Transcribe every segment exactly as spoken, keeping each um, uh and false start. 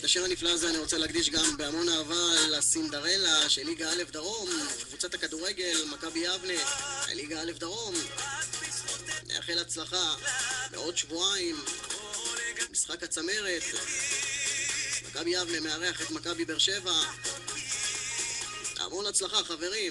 את השיר הנפלא הזה אני רוצה להקדיש גם בהמון אהבה לסינדרלה של ליגה א' דרום, קבוצת הכדורגל, מכבי יבנה, ליגה א' דרום. נאחל הצלחה בעוד שבועיים, משחק הצמרת. מכבי יבנה מארח את מכבי באר שבע. המון הצלחה חברים.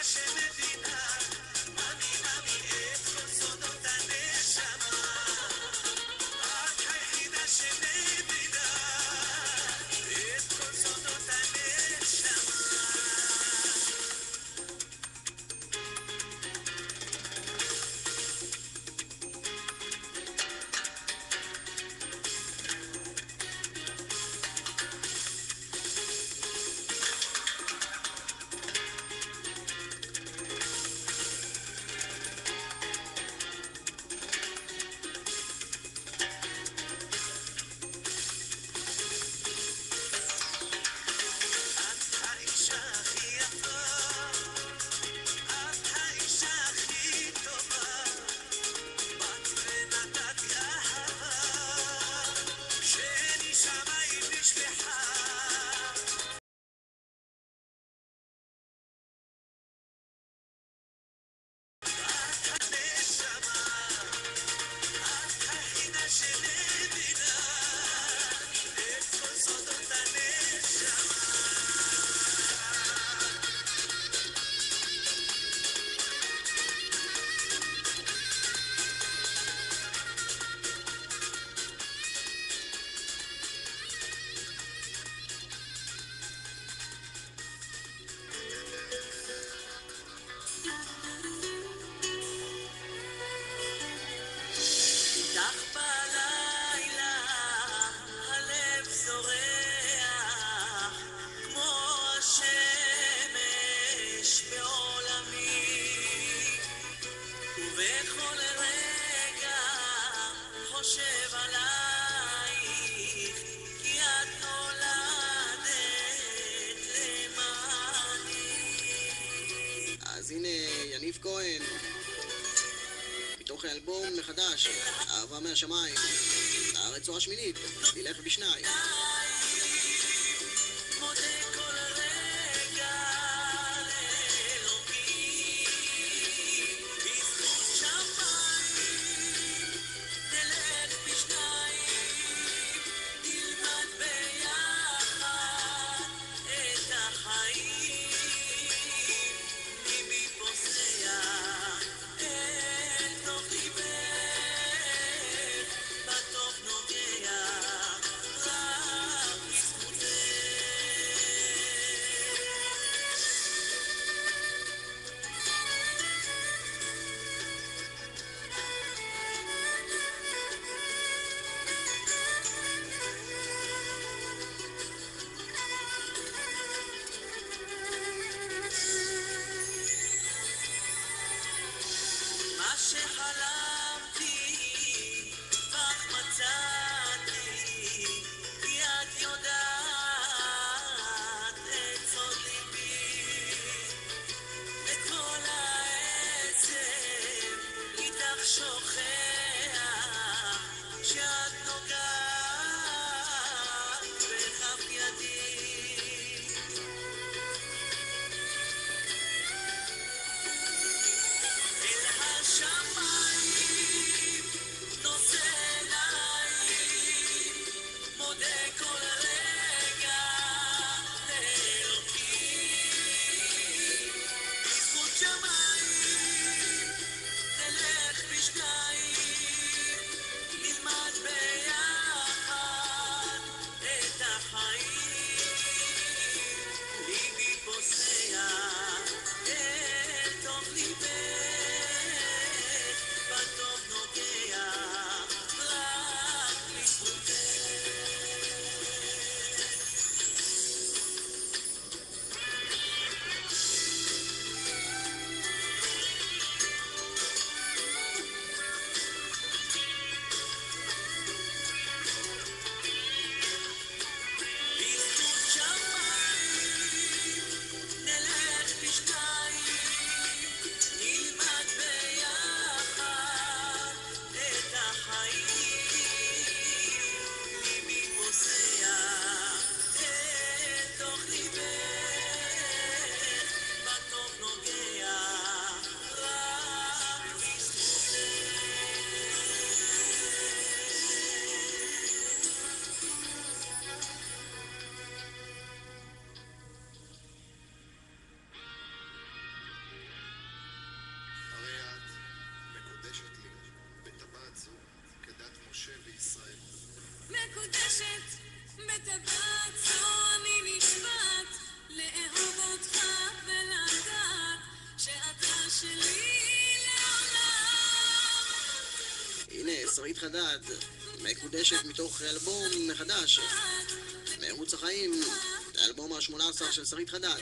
אז הנה יניב כהן מתוך האלבום מחדש, אהבה מהשמיים, הארץ או השמינית, תלך בשניים. Bye. שרית חדד, מקודשת מתוך אלבום חדש, מערוץ החיים, האלבום ה-שמונה עשר של שרית חדד.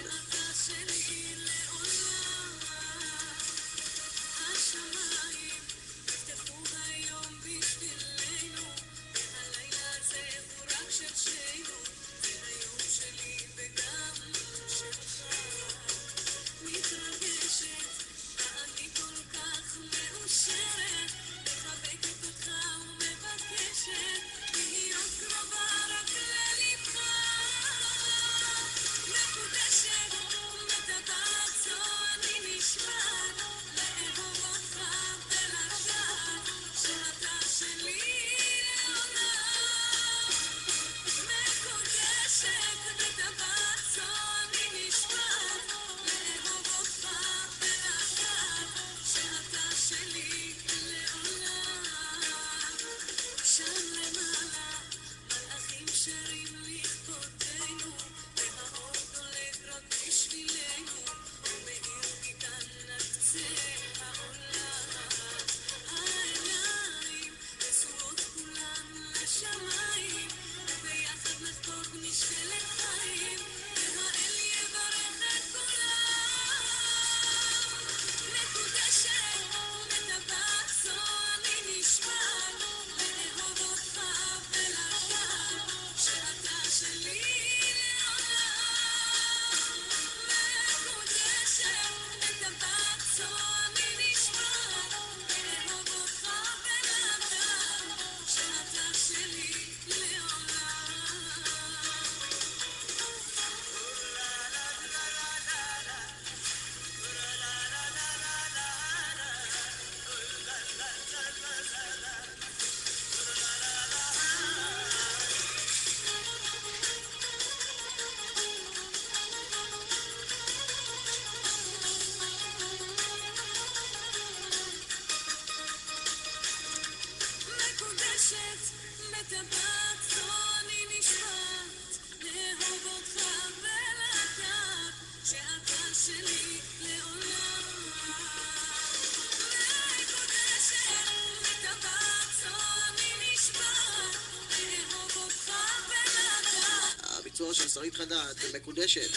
הביצוע של שרית חדד, מקודשת.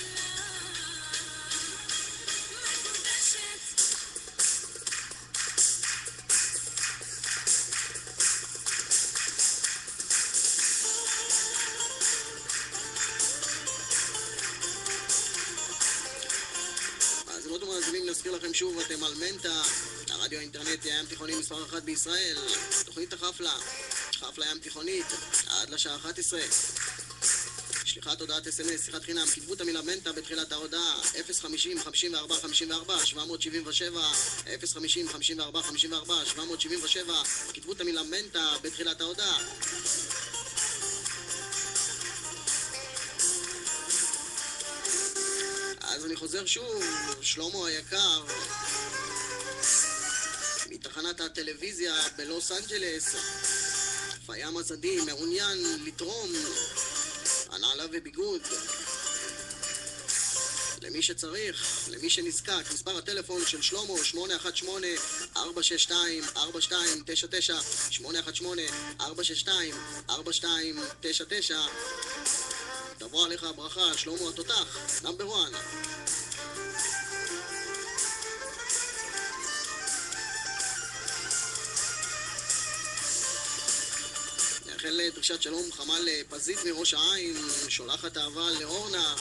מאזינות ומאזינים, נזכיר לכם שוב, אתם על מנטה, הרדיו האינטרנטי הים תיכוני מספר אחת בישראל. תוכנית החפלה, חפלה ים תיכונית, עד לשעה אחת עשרה. שליחת הודעת אס אם אס, שיחת חינם, כתבו את המילה מנטה בתחילת ההודעה, אפס חמישים חמישים וארבע חמישים וארבע שבע מאות שבעים ושבע, אפס חמישים חמישים וארבע חמישים וארבע שבע מאות שבעים ושבע, כתבו את המילה מנטה בתחילת ההודעה. אז אני חוזר שוב, שלמה היקר, מתחנת הטלוויזיה בלוס אנג'לס, פיאם עזדי מעוניין לתרום הנעלה וביגוד למי שצריך, למי שנזקק. מספר הטלפון של שלמה שמונה אחת שמונה ארבע שש שתיים ארבע שתיים תשע תשע, שמונה אחת שמונה ארבע שש שתיים ארבע שתיים תשע תשע. תבוא עליך הברכה, שלמה התותח, נאמבר אחת. נאחל דרישת שלום חמה לפזית מראש העין, שולחת אהבה לאורנה,